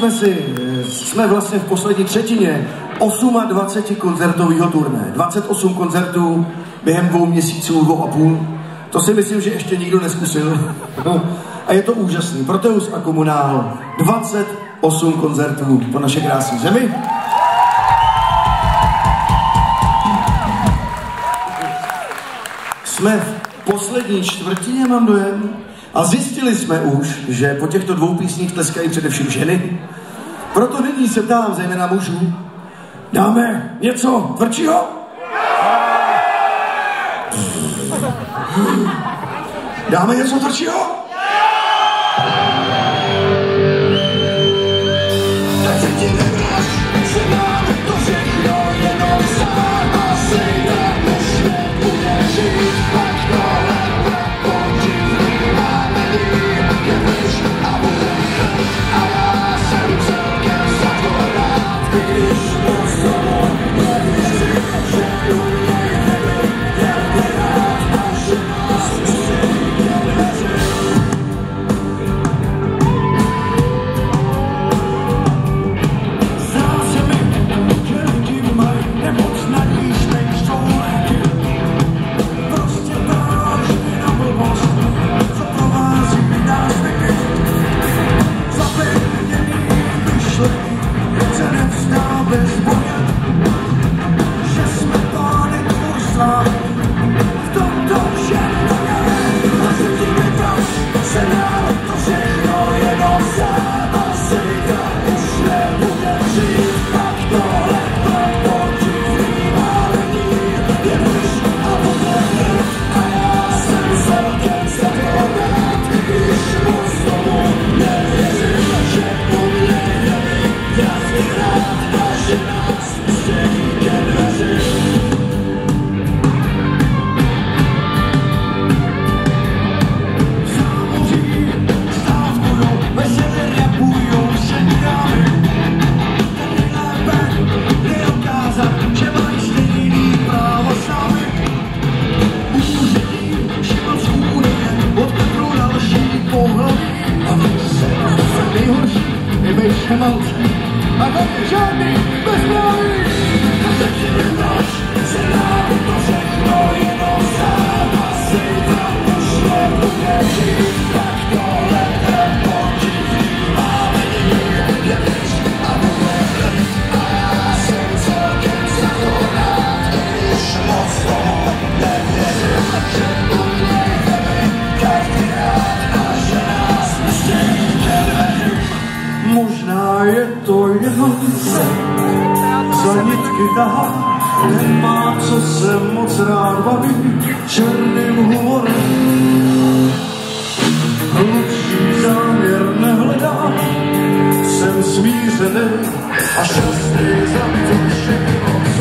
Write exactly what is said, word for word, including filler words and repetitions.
Jsme si, jsme vlastně v poslední třetině dvacet osm koncertového turné. dvacet osm koncertů během dvou měsíců, dvou a půl. To si myslím, že ještě nikdo neskusil. A je to úžasný. Proteus a Komunál. dvacet osm koncertů po naše krásné zemi. Jsme v poslední čtvrtině, mám dojem. A zjistili jsme už, že po těchto dvou písních tleskají především ženy. Proto nyní se ptám zejména mužů. Dáme něco tvrdšího? Dáme něco tvrdšího? Tak se ti nevrať, že nám to všechno jenom sám a sejde, už nebude žít, pak tohle prokončí vnímání, je pryč a bude a já jsem celkem za to rád, když moc tomu nevěřím, že tu nejde, jak je rád a že nás stejně nevěřím. Zdá se mi, že lidi mají nemoc na níž nejsou léky. Prostě vážně na blbost, co provází názvyky. Zapevněný myšlení se nevzdá bez boje, že jsme pány kursa, v tomto všechno je. A se ti nevrať, se nám to všechno jenom sám a sejde, už nebude žít, pak tohle prokončí vnímání, je pryč a bude hned a já jsem celkem za to rád, když moc tomu nevěřím, že u mě neví, jak je rád a že nás stejně nevěřím. Zámoří stávkujou, veselé rapujou se dámy. Tady lépe neukázat, že mají stejný právo s námi. Úředí život z únie, od Petru další pohlaví. A my se se nejhorší, my bejše malčí, a tady žádný bezpráví. A se ti nevrať, se nám to všechno jenom sám a sejde, už nebude žít, tak tohle nekončí vnímání, je pryč a bude hned a já jsem celkem za to rád, když moc tomu nevěřím, že u mě neví, každý rád a že nás stejně nevěřím. Možná je to jenom sen, za nitky tahá, nemá co se moc rád baví černým humorem. Hlubší záměr nehledám, jsem smířený a šťastný za to všechno.